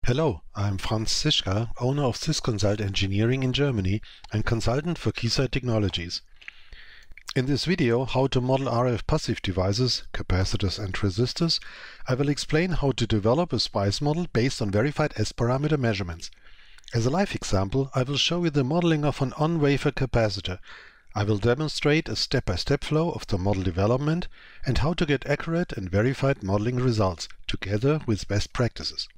Hello, I'm Franz Zischka, owner of Sysconsult Engineering in Germany and consultant for Keysight Technologies. In this video, how to model RF passive devices, capacitors and resistors, I will explain how to develop a SPICE model based on verified S-parameter measurements. As a live example, I will show you the modeling of an on-wafer capacitor. I will demonstrate a step-by-step flow of the model development and how to get accurate and verified modeling results, together with best practices.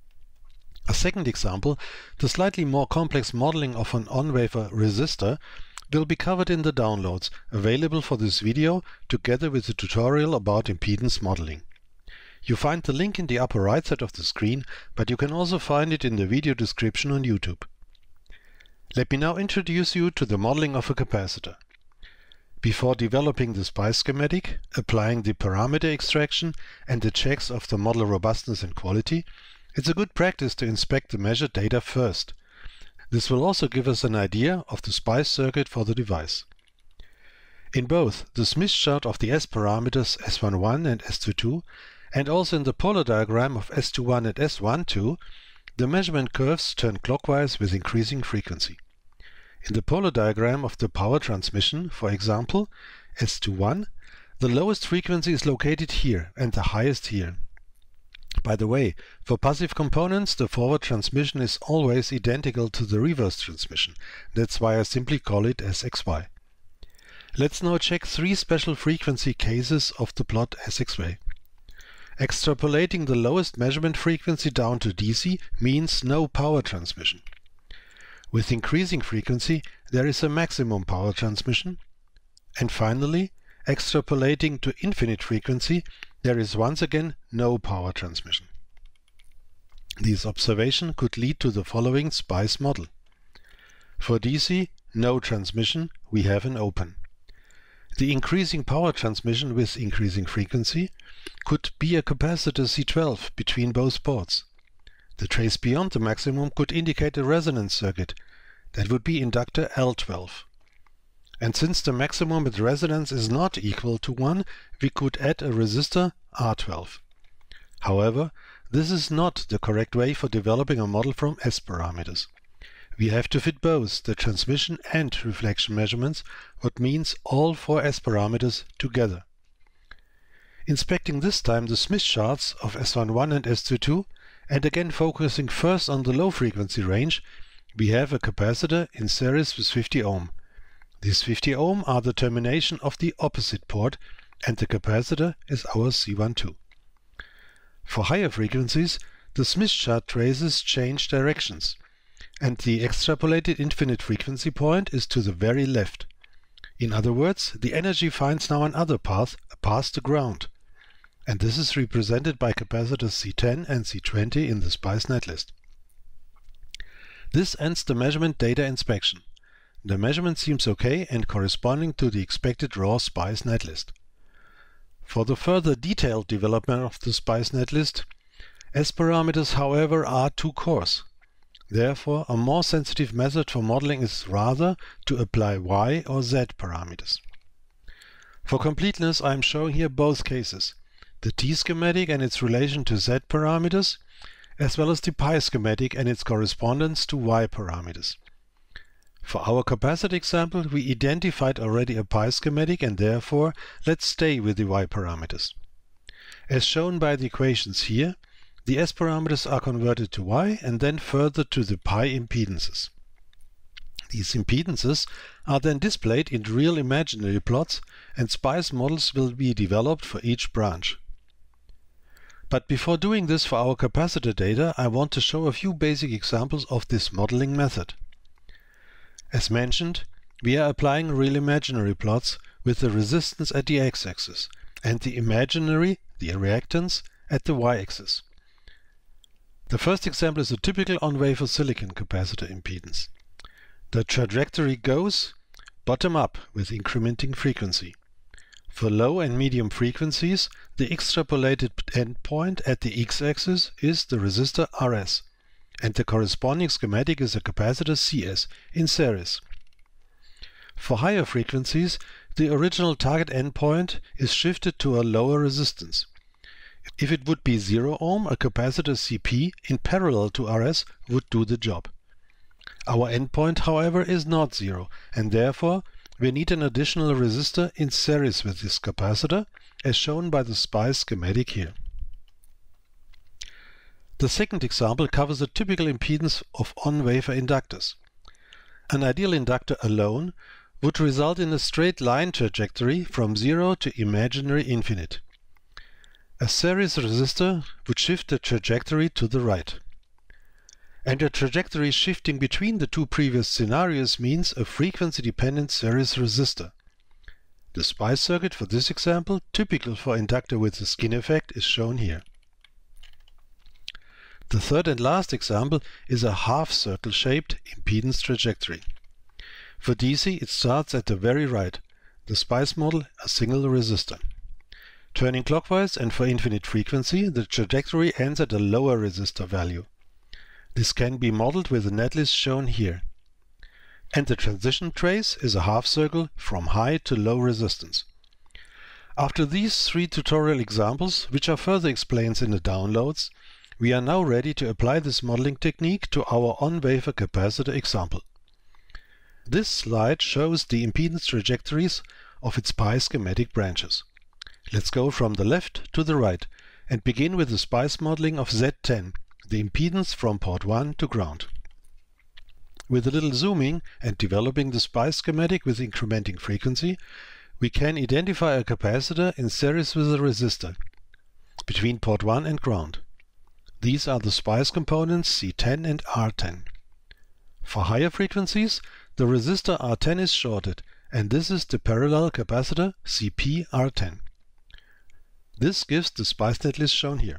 A second example, the slightly more complex modeling of an on-wafer resistor, will be covered in the downloads available for this video, together with a tutorial about impedance modeling. You find the link in the upper right side of the screen, but you can also find it in the video description on YouTube. Let me now introduce you to the modeling of a capacitor. Before developing the SPICE schematic, applying the parameter extraction and the checks of the model robustness and quality, it's a good practice to inspect the measured data first. This will also give us an idea of the SPICE circuit for the device. In both the Smith chart of the S parameters S11 and S22, and also in the polar diagram of S21 and S12, the measurement curves turn clockwise with increasing frequency. In the polar diagram of the power transmission, for example, S21, the lowest frequency is located here and the highest here. By the way, for passive components, the forward transmission is always identical to the reverse transmission. That's why I simply call it SXY. Let's now check three special frequency cases of the plot SXY. Extrapolating the lowest measurement frequency down to DC means no power transmission. With increasing frequency, there is a maximum power transmission. And finally, extrapolating to infinite frequency, there is once again no power transmission. This observation could lead to the following SPICE model. For DC, no transmission, we have an open. The increasing power transmission with increasing frequency could be a capacitor C12 between both ports. The trace beyond the maximum could indicate a resonance circuit. That would be inductor L12. And since the maximum at resonance is not equal to 1, we could add a resistor R12. However, this is not the correct way for developing a model from S parameters. We have to fit both the transmission and reflection measurements, what means all four S parameters together. Inspecting this time the Smith charts of S11 and S22, and again focusing first on the low frequency range, we have a capacitor in series with 50 ohm. These 50 ohm are the termination of the opposite port, and the capacitor is our C12. For higher frequencies, the Smith chart traces change directions, and the extrapolated infinite frequency point is to the very left. In other words, the energy finds now another path, a path to ground. And this is represented by capacitors C10 and C20 in the SPICE netlist. This ends the measurement data inspection. The measurement seems okay and corresponding to the expected raw SPICE netlist. For the further detailed development of the SPICE netlist, S parameters, however, are too coarse. Therefore, a more sensitive method for modeling is rather to apply Y or Z parameters. For completeness, I am showing here both cases, the T schematic and its relation to Z parameters, as well as the pi schematic and its correspondence to Y parameters. For our capacitor example, we identified already a pi schematic, and therefore let's stay with the Y parameters. As shown by the equations here, the S parameters are converted to Y and then further to the pi impedances. These impedances are then displayed in real imaginary plots, and SPICE models will be developed for each branch. But before doing this for our capacitor data, I want to show a few basic examples of this modeling method. As mentioned, we are applying real imaginary plots with the resistance at the x-axis and the imaginary, the reactance, at the y-axis. The first example is a typical on-wafer silicon capacitor impedance. The trajectory goes bottom up with incrementing frequency. For low and medium frequencies, the extrapolated endpoint at the x-axis is the resistor Rs, and the corresponding schematic is a capacitor Cs in series. For higher frequencies, the original target endpoint is shifted to a lower resistance. If it would be 0 ohm, a capacitor Cp in parallel to Rs would do the job. Our endpoint, however, is not 0, and therefore we need an additional resistor in series with this capacitor, as shown by the SPICE schematic here. The second example covers a typical impedance of on-wafer inductors. An ideal inductor alone would result in a straight line trajectory from 0 to imaginary infinite. A series resistor would shift the trajectory to the right. And a trajectory shifting between the two previous scenarios means a frequency-dependent series resistor. The SPICE circuit for this example, typical for inductor with the skin effect, is shown here. The third and last example is a half-circle-shaped impedance trajectory. For DC, it starts at the very right, the SPICE model a single resistor. Turning clockwise and for infinite frequency, the trajectory ends at a lower resistor value. This can be modeled with the netlist shown here. And the transition trace is a half circle from high to low resistance. After these 3 tutorial examples, which are further explained in the downloads, we are now ready to apply this modeling technique to our on-wafer capacitor example. This slide shows the impedance trajectories of its pi schematic branches. Let's go from the left to the right and begin with the SPICE modeling of Z10, the impedance from port 1 to ground. With a little zooming and developing the SPICE schematic with incrementing frequency, we can identify a capacitor in series with a resistor between port 1 and ground. These are the SPICE components C10 and R10. For higher frequencies, the resistor R10 is shorted, and this is the parallel capacitor CP-R10. This gives the SPICE netlist shown here.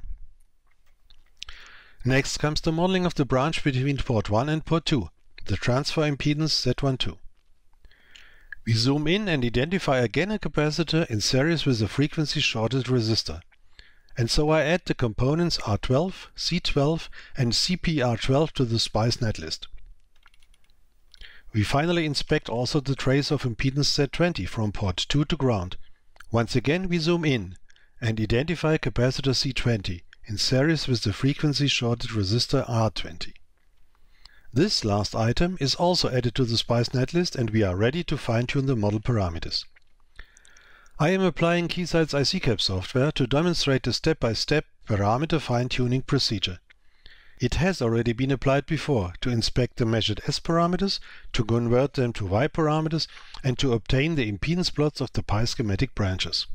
Next comes the modeling of the branch between port 1 and port 2, the transfer impedance Z12. We zoom in and identify again a capacitor in series with a frequency-shorted resistor. And so I add the components R12, C12 and CP-R12 to the SPICE netlist. We finally inspect also the trace of impedance Z20 from port 2 to ground. Once again we zoom in and identify capacitor C20 in series with the frequency-shorted resistor R20. This last item is also added to the SPICE netlist, and we are ready to fine-tune the model parameters. I am applying Keysight's ICCAP software to demonstrate the step-by-step parameter fine-tuning procedure. It has already been applied before to inspect the measured S parameters, to convert them to Y parameters, and to obtain the impedance plots of the pi schematic branches.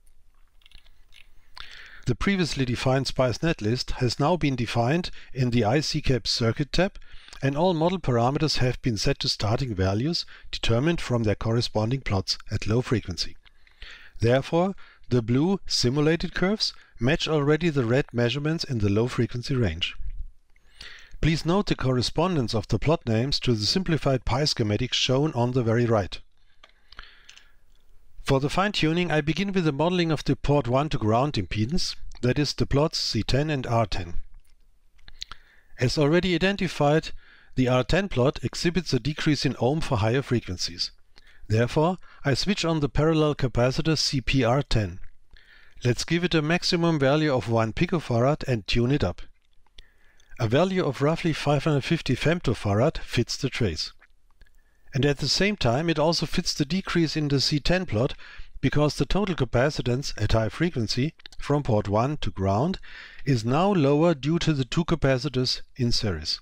The previously defined SPICE netlist has now been defined in the ICCAP circuit tab, and all model parameters have been set to starting values determined from their corresponding plots at low frequency. Therefore, the blue simulated curves match already the red measurements in the low frequency range. Please note the correspondence of the plot names to the simplified pi schematic shown on the very right. For the fine-tuning, I begin with the modeling of the port 1 to ground impedance, that is the plots C10 and R10. As already identified, the R10 plot exhibits a decrease in ohm for higher frequencies. Therefore, I switch on the parallel capacitor CP-R10. Let's give it a maximum value of 1 picofarad and tune it up. A value of roughly 550 femtofarad fits the trace. And at the same time it also fits the decrease in the C10 plot, because the total capacitance at high frequency from port 1 to ground is now lower due to the two capacitors in series.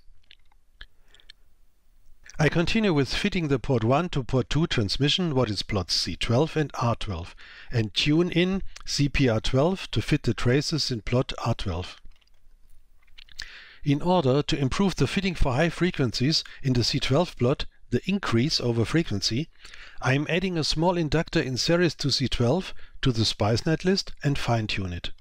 I continue with fitting the port 1 to port 2 transmission, what is plots C12 and R12, and tune in CP-R12 to fit the traces in plot R12. In order to improve the fitting for high frequencies in the C12 plot, the increase over frequency, I am adding a small inductor in series to C12 to the SPICE netlist and fine-tune it.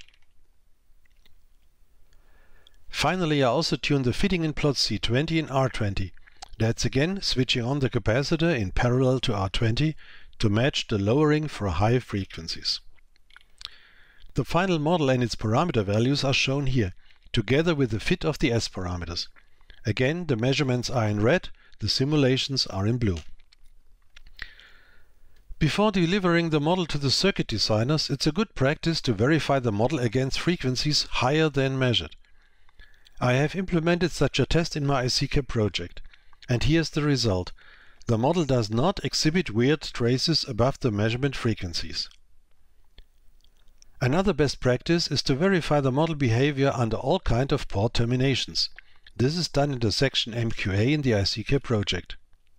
Finally, I also tune the fitting in plots C20 and R20. That's again switching on the capacitor in parallel to R20 to match the lowering for high frequencies. The final model and its parameter values are shown here, together with the fit of the S parameters. Again, the measurements are in red, the simulations are in blue. Before delivering the model to the circuit designers, it's a good practice to verify the model against frequencies higher than measured. I have implemented such a test in my ICCAP project, and here's the result. The model does not exhibit weird traces above the measurement frequencies. Another best practice is to verify the model behavior under all kinds of port terminations. This is done in the section MQA in the ICCAP project.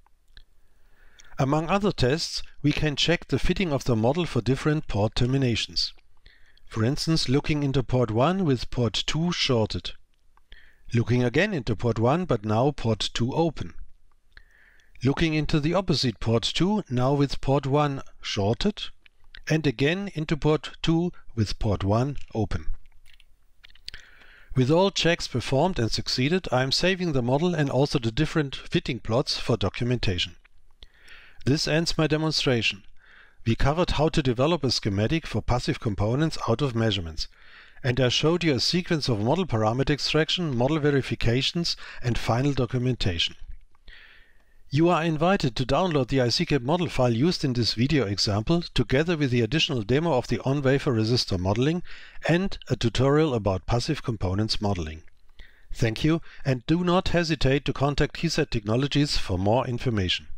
Among other tests, we can check the fitting of the model for different port terminations. For instance, looking into port 1 with port 2 shorted. Looking again into port 1 but now port 2 open. Looking into the opposite port 2, now with port 1 shorted, and again into port 2 with port 1 open. With all checks performed and succeeded, I am saving the model and also the different fitting plots for documentation. This ends my demonstration. We covered how to develop a schematic for passive components out of measurements, and I showed you a sequence of model parameter extraction, model verifications, and final documentation. You are invited to download the ICCAP model file used in this video example, together with the additional demo of the on-wafer resistor modeling and a tutorial about passive components modeling. Thank you, and do not hesitate to contact Keysight Technologies for more information.